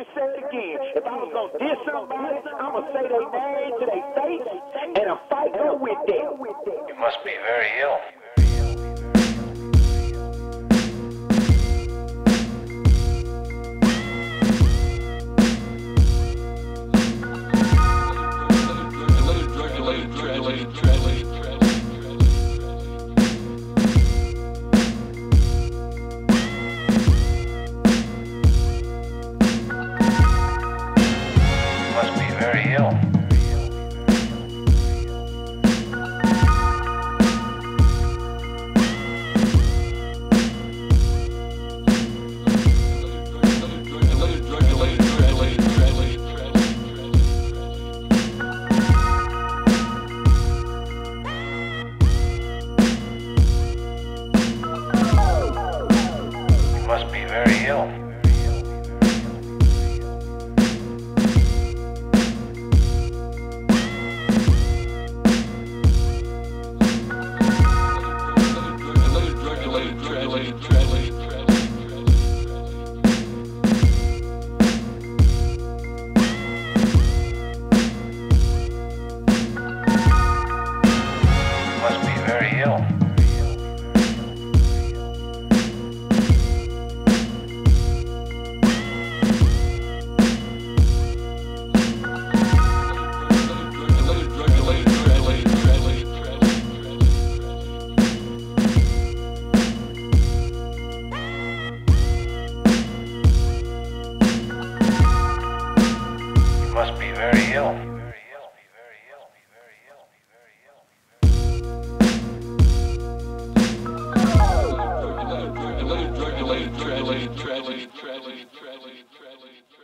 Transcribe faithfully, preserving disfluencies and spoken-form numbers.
me say it again. If I was gonna diss somebody, I'm gonna say their name to their face, and a fight go with them. You must be very ill. Must be very ill. Must be very ill. Must be very ill. Must be very ill. Tragedy, tragedy, tragedy, tragedy, tragedy, tragedy, tragedy.